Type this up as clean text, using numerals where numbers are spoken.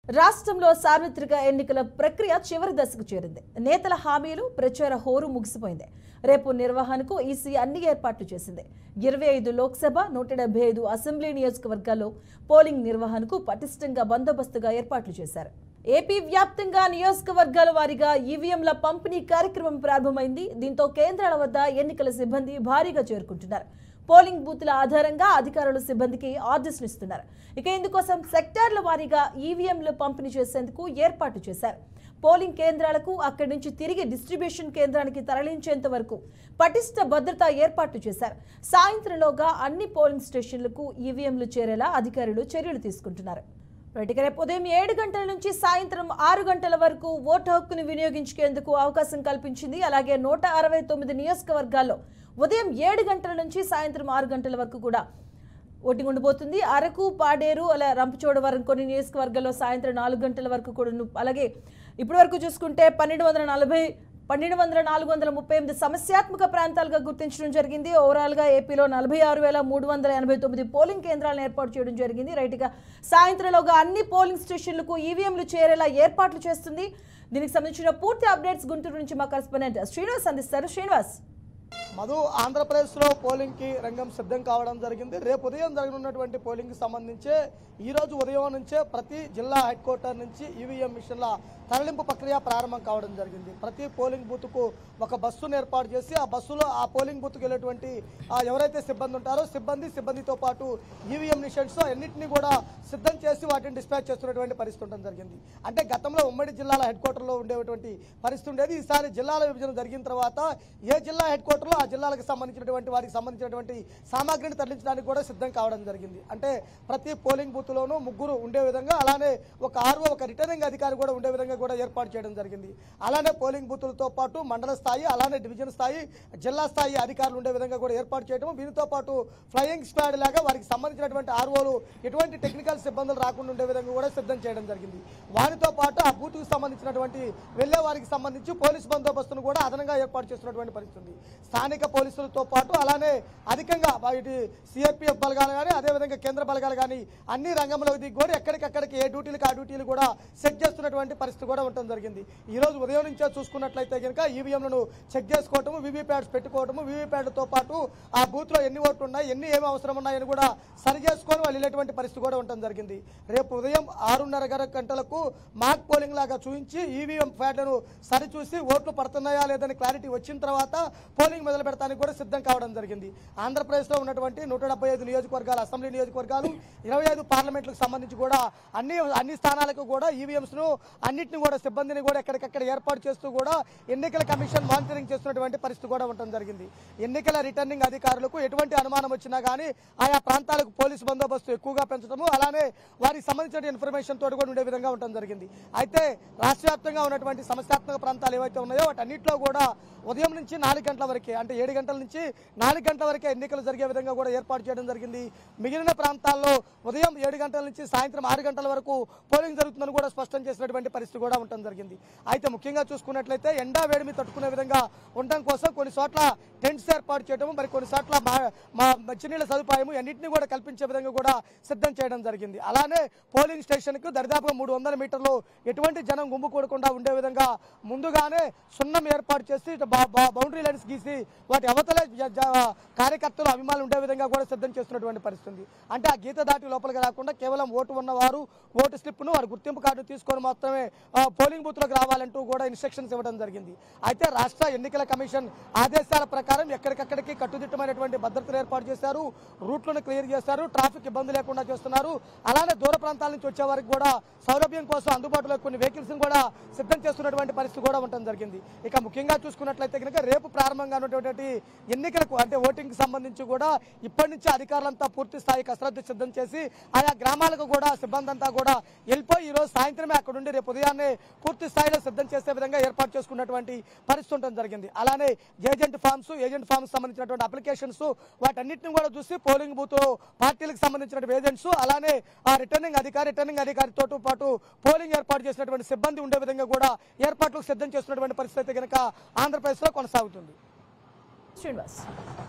రాష్ట్రంలో సార్వత్రిక ఎన్నికల ప్రక్రియ చివరి దశకు చేరింది. నేతల హామీలు, ప్రచార హోరు ముగిసిపోయింది. రేపు నిర్వహణకు ఈసీ అన్ని ఏర్పాట్లు చేసింది. 25 లోక్సభ, 175 అసెంబ్లీ నియోజకవర్గాల్లో పోలింగ్ నిర్వహణకు పటిష్టంగా బందోబస్తుగా ఏర్పాట్లు చేశారు. ఏపీ వ్యాప్తంగా నియోజకవర్గాల వారీగా ఈవీఎంల పంపిణీ కార్యక్రమం ప్రారంభమైంది. దీంతో కేంద్రాల వద్ద ఎన్నికల సిబ్బంది భారీగా చేరుకుంటున్నారు. పోలింగ్ బూత్ల ఆధారంగా అధికారులు సిబ్బందికి ఆర్డర్స్ ఇస్తున్నారు. ఇక ఇందుకోసం సెక్టార్ల వారీగా ఈవీఎంలు పంపిణీ చేసేందుకు ఏర్పాటు చేశారు. పోలింగ్ కేంద్రాలకు అక్కడి నుంచి తిరిగి డిస్ట్రిబ్యూషన్ కేంద్రానికి తరలించేంత వరకు పటిష్ట భద్రతా ఏర్పాట్లు చేశారు. సాయంత్రంలోగా అన్ని పోలింగ్ స్టేషన్లకు ఈవీఎంలు చేరేలా అధికారులు చర్యలు తీసుకుంటున్నారు. రేపు ఉదయం 7 గంటల నుంచి సాయంత్రం 6 గంటల వరకు ఓటు హక్కును వినియోగించుకేందుకు అవకాశం కల్పించింది. అలాగే 169 నియోజకవర్గాల్లో ఉదయం 7 గంటల నుంచి సాయంత్రం 6 గంటల వరకు కూడా ఓటింగ్ ఉండబోతుంది. అరకు, పాడేరు, అలా రంపచోడవరం కొన్ని నియోజకవర్గాల్లో సాయంత్రం 4 గంటల వరకు కూడా, అలాగే ఇప్పటి వరకు చూసుకుంటే 12,438 సమస్యాత్మక ప్రాంతాలుగా గుర్తించడం జరిగింది. ఓవరాల్గా ఏపీలో 46,389 పోలింగ్ కేంద్రాలను ఏర్పాటు చేయడం జరిగింది. రైట్గా సాయంత్రంలోగా అన్ని పోలింగ్ స్టేషన్లకు ఈవీఎంలు చేరేలా ఏర్పాట్లు చేస్తుంది. దీనికి సంబంధించిన పూర్తి అప్డేట్స్ గుంటూరు నుంచి మా కరెస్పాండెంట్ శ్రీనివాస్ అందిస్తారు. శ్రీనివాస్. మధు, ఆంధ్రప్రదేశ్లో పోలింగ్కి రంగం సిద్ధం కావడం జరిగింది. రేపు ఉదయం జరగనున్నటువంటి పోలింగ్కి సంబంధించి ఈరోజు ఉదయం నుంచే ప్రతి జిల్లా హెడ్ క్వార్టర్ నుంచి ఈవీఎం మిషన్ల తరలింపు ప్రక్రియ ప్రారంభం కావడం జరిగింది. ప్రతి పోలింగ్ బూత్కు ఒక బస్సును ఏర్పాటు చేసి ఆ బస్సులో ఆ పోలింగ్ బూత్కి వెళ్ళేటువంటి ఎవరైతే సిబ్బంది ఉంటారో సిబ్బందితో పాటు ఈవీఎం మిషన్స్ అన్నింటినీ కూడా సిద్ధం చేసి వాటిని డిస్పాచ్ చేస్తున్నటువంటి పరిస్థితి ఉండడం జరిగింది. అంటే గతంలో ఉమ్మడి జిల్లాల హెడ్ క్వార్టర్లో ఉండేటువంటి పరిస్థితి ఉండేది. ఈసారి జిల్లాల విభజన జరిగిన తర్వాత ఏ జిల్లా హెడ్ క్వార్టర్లో ఆ జిల్లాలకు సంబంధించినటువంటి వారికి సంబంధించినటువంటి సామాగ్రిని తరలించడానికి కూడా సిద్ధం కావడం జరిగింది. అంటే ప్రతి పోలింగ్ బూత్లోనూ 3 ఉండే విధంగా, అలానే ఒక ఆర్ఓ, ఒక రిటర్నింగ్ అధికారి కూడా ఉండే విధంగా కూడా ఏర్పాటు చేయడం జరిగింది. అలానే పోలింగ్ బూతులతో పాటు మండల స్థాయి, అలానే డివిజన్ స్థాయి, జిల్లా స్థాయి అధికారులు ఉండే విధంగా కూడా ఏర్పాటు చేయడం, దీనితో పాటు ఫ్లయింగ్ స్క్వాడ్ లాగా వారికి సంబంధించినటువంటి ఆర్ఓలు ఎటువంటి టెక్నికల్ సిబ్బందులు రాకుండా ఉండే విధంగా కూడా సిద్ధం చేయడం జరిగింది. వారితో పాటు ఆ బూత్కు సంబంధించినటువంటి వెళ్లే వారికి సంబంధించి పోలీస్ బందోబస్తును కూడా అదనంగా ఏర్పాటు చేస్తున్నటువంటి పరిస్థితి. స్థానిక పోలీసులతో పాటు అలానే అధికంగా ఇటు సిఆర్పీఎఫ్ బలగాలు కానీ, అదేవిధంగా కేంద్ర బలగాలు కానీ అన్ని రంగంలోకి దిగి కూడా ఎక్కడికక్కడికి ఏ డ్యూటీలకు ఆ డ్యూటీలు కూడా సెట్ చేస్తున్నటువంటి పరిస్థితి కూడా ఉండడం జరిగింది. ఈ రోజు ఉదయం నుంచే చూసుకున్నట్లయితే కనుక ఈవీఎంలను చెక్ చేసుకోవటము, వీవీప్యాడ్స్ పెట్టుకోవటము, వీవీప్యాడ్లతో పాటు ఆ బూత్లో ఎన్ని ఓట్లు ఉన్నాయి, ఏమి అవసరం ఉన్నాయని కూడా సరి చేసుకొని వాళ్ళు వెళ్ళేటువంటి పరిస్థితి కూడా ఉండడం జరిగింది. రేపు ఉదయం 6:30 గంటలకు మాక్ పోలింగ్ లాగా చూపించి ఈవీఎం ప్యాడ్లను సరిచూసి ఓట్లు పడుతున్నాయా లేదని క్లారిటీ వచ్చిన తర్వాత పోలింగ్ మొదలు పెడతానికి కూడా సిద్ధం కావడం జరిగింది. ఆంధ్రప్రదేశ్లో ఉన్నటువంటి 175 నియోజకవర్గాలు, అసెంబ్లీ నియోజకవర్గాలు, 25 పార్లమెంట్లకు సంబంధించి కూడా అన్ని స్థానాలకు కూడా ఈవీఎంస్ను అన్నింటినీ కూడా సిబ్బందిని కూడా ఎక్కడికక్కడ ఏర్పాటు చేస్తూ కూడా ఎన్నికల కమిషన్ మానిటరింగ్ చేస్తున్నటువంటి పరిస్థితి కూడా ఉండడం జరిగింది. ఎన్నికల రిటర్నింగ్ అధికారులకు ఎటువంటి అనుమానం వచ్చినా కానీ ఆయా ప్రాంతాలకు పోలీసు బందోబస్తు ఎక్కువగా పెంచడము, అలానే వారికి సంబంధించిన ఇన్ఫర్మేషన్ తోటి కూడా ఉండే విధంగా ఉండడం జరిగింది. అయితే రాష్ట్ర వ్యాప్తంగా ఉన్నటువంటి సమస్యాత్మక ప్రాంతాలు ఏవైతే ఉన్నాయో వాటన్నిటిలో కూడా ఉదయం నుంచి 4 గంటల వరకే, అంటే 7 గంటల నుంచి 4 గంటల వరకే ఎన్నికలు జరిగే విధంగా కూడా ఏర్పాటు చేయడం జరిగింది. మిగిలిన ప్రాంతాల్లో ఉదయం 7 గంటల నుంచి సాయంత్రం 6 గంటల వరకు పోలింగ్ జరుగుతుందని కూడా స్పష్టం చేసినటువంటి పరిస్థితి కూడా ఉండడం జరిగింది. అయితే ముఖ్యంగా చూసుకున్నట్లయితే ఎండా వేడిమి తట్టుకునే విధంగా ఉండడం కోసం కొన్ని చోట్ల టెంట్స్ ఏర్పాటు చేయడం, మరి కొన్ని చోట్ల మంచినీళ్ళ సదుపాయం అన్నింటినీ కూడా కల్పించే విధంగా కూడా సిద్ధం చేయడం జరిగింది. అలానే పోలింగ్ స్టేషన్కు దరిదాపుగా 300 మీటర్లు ఎటువంటి జనం గుమ్ముకూడకుండా ఉండే విధంగా ముందుగానే సున్నం ఏర్పాటు చేసి బౌండరీ లైన్స్ గీసి వాటి అవతల కార్యకర్తలు, అభిమానులు ఉండే విధంగా కూడా సిద్ధం చేస్తున్నటువంటి పరిస్థితి. అంటే ఆ గీత దాటి లోపలికి రాకుండా కేవలం ఓటు ఉన్నవారు ఓటు స్లిప్ను, వారి గుర్తింపు కార్డు తీసుకొని మాత్రమే పోలింగ్ బూత్లోకి రావాలంటూ కూడా ఇన్స్ట్రక్షన్స్ ఇవ్వడం జరిగింది. అయితే రాష్ట్ర ఎన్నికల కమిషన్ ఆదేశాల ప్రకారం ఎక్కడికక్కడికి కట్టుదిట్టమైనటువంటి భద్రతలు ఏర్పాటు చేశారు, రూట్లను క్లియర్ చేశారు, ట్రాఫిక్ ఇబ్బంది లేకుండా చేస్తున్నారు. అలానే దూర ప్రాంతాల నుంచి వచ్చే వారికి కూడా సౌలభ్యం కోసం అందుబాటులో కొన్ని వెహికల్స్ కూడా సిద్ధం చేస్తున్నటువంటి పరిస్థితి కూడా ఉండడం జరిగింది. ఇక ముఖ్యంగా చూసుకున్నట్లయితే కనుక రేపు ప్రారంభంగా ఉన్నటువంటి ఎన్నికలకు, అంటే ఓటింగ్ సంబంధించి కూడా ఇప్పటి నుంచి అధికారులంతా పూర్తి స్థాయి కసరత్తు సిద్ధం చేసి ఆయా గ్రామాలకు కూడా సిబ్బంది అంతా కూడా వెళ్ళిపోయి ఈ రోజు సాయంత్రమే అక్కడ ఉండి రేపు ఉదయాన్నే పూర్తి స్థాయిలో సిద్ధం చేసే విధంగా ఏర్పాటు చేసుకున్నటువంటి పరిస్థితి ఉండడం జరిగింది. అలానే ఏజెంట్ ఫామ్స్ సంబంధించినటువంటి అప్లికేషన్స్ వాటన్నిటిని కూడా చూసి పోలింగ్ బూత్ పార్టీలకు సంబంధించినటువంటి ఏజెంట్స్, అలానే ఆ రిటర్నింగ్ అధికారితో పాటు పోలింగ్ ఏర్పాటు చేసినటువంటి సిబ్బంది ఉండే విధంగా కూడా ఏర్పాట్లకు సిద్ధం చేస్తున్నటువంటి పరిస్థితి కనుక ఆంధ్రప్రదేశ్లో కొనసాగుతుంది. శ్రీనివాస్.